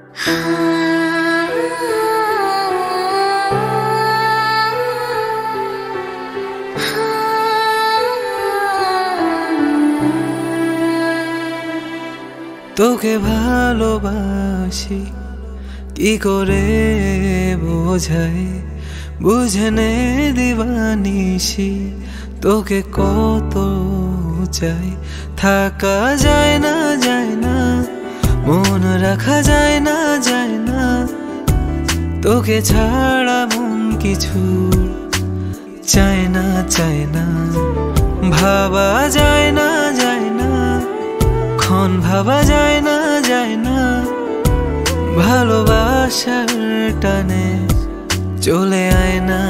তোকে ভালোবাসি কি করে বোঝাই, বুঝে নে দিবানিশি তোকে কত চাই। থাকা যায় না মন রাখা যায় না তোকে ছাড়া মন কিছু চায় না ভাবা যায় না ক্ষণ ভাবা যায় না ভালোবাসার টানে চলে আয় না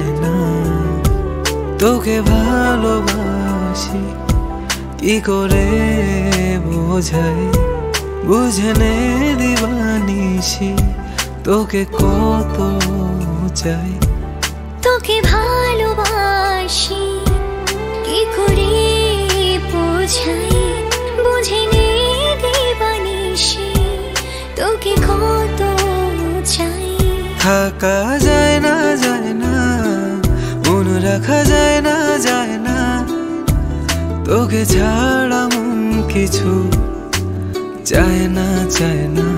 তোকে ভালোবাসি কি করে বোঝাই, বুঝে নে দিবানিশি তোকে কত চাই। তোকে ভালোবাসি কি করে বোঝাই, বুঝে নে দিবানিশি তোকে কত চাই। থাকা যায় না মন রাখা যায় না তোকে ছাড়া মন কিছু চায় না